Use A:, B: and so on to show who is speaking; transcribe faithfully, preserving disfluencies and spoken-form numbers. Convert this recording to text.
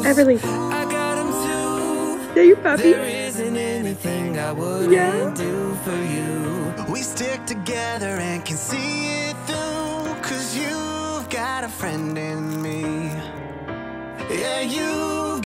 A: Everly.
B: I got them too.
A: There you puppy.
B: There isn't anything I wouldn't
A: Yeah.
B: do for you. We stick together and can see it through, 'cause you've got a friend in me. Yeah, you